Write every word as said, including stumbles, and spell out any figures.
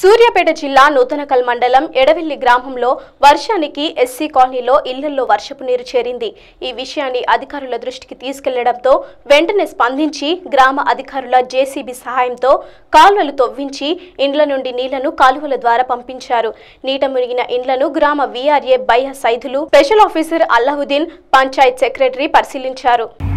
సూర్యాపేట జిల్లా నూతనకల్ మండలం ఎడవెల్లి గ్రామంలో వర్షానికి ఎస్సీ కాలనీలో ఇళ్లలో వర్షపు నీరు చేరింది. ఈ విషయాన్ని అధికారుల దృష్టికి తీసుకెళ్లడంతో వెంటనే స్పందించి గ్రామ అధికారుల జేసీబీ సహాయంతో కాలువలు తవ్వించి ఇండ్ల నుండి నీళ్లను కాలువల ద్వారా పంపించారు. నీట మునిగిన ఇండ్లను గ్రామ VRA Bayya Saidulu, special officer Allauddin, panchayat secretary పరిశీలించారు.